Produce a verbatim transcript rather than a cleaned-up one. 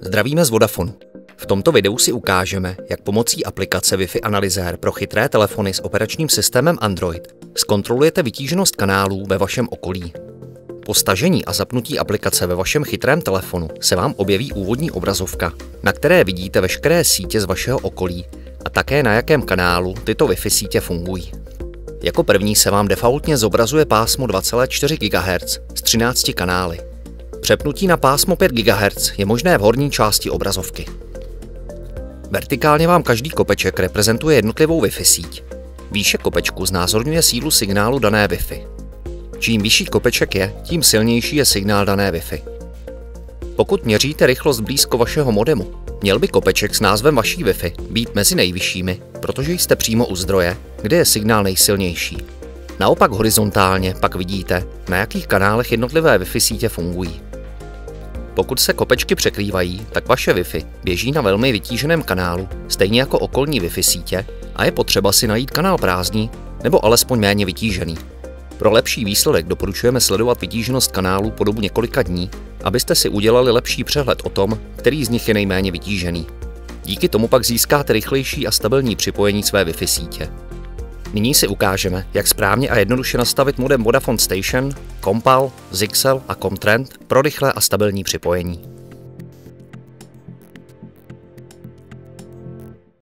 Zdravíme z Vodafonu. V tomto videu si ukážeme, jak pomocí aplikace Wi-Fi analyzér pro chytré telefony s operačním systémem Android zkontrolujete vytíženost kanálů ve vašem okolí. Po stažení a zapnutí aplikace ve vašem chytrém telefonu se vám objeví úvodní obrazovka, na které vidíte veškeré sítě z vašeho okolí a také na jakém kanálu tyto Wi-Fi sítě fungují. Jako první se vám defaultně zobrazuje pásmo dva celé čtyři gigahertzu s třinácti kanály. Přepnutí na pásmo pět gigahertzu je možné v horní části obrazovky. Vertikálně vám každý kopeček reprezentuje jednotlivou Wi-Fi síť. Výše kopečku znázorňuje sílu signálu dané Wi-Fi. Čím vyšší kopeček je, tím silnější je signál dané Wi-Fi. Pokud měříte rychlost blízko vašeho modemu, měl by kopeček s názvem vaší Wi-Fi být mezi nejvyššími, protože jste přímo u zdroje, kde je signál nejsilnější. Naopak horizontálně pak vidíte, na jakých kanálech jednotlivé Wi-Fi sítě fungují. Pokud se kopečky překrývají, tak vaše Wi-Fi běží na velmi vytíženém kanálu, stejně jako okolní Wi-Fi sítě, a je potřeba si najít kanál prázdný nebo alespoň méně vytížený. Pro lepší výsledek doporučujeme sledovat vytíženost kanálu po dobu několika dní, abyste si udělali lepší přehled o tom, který z nich je nejméně vytížený. Díky tomu pak získáte rychlejší a stabilní připojení své Wi-Fi sítě. Nyní si ukážeme, jak správně a jednoduše nastavit modem Vodafone Station, Compal, Zixel a Comtrend pro rychlé a stabilní připojení.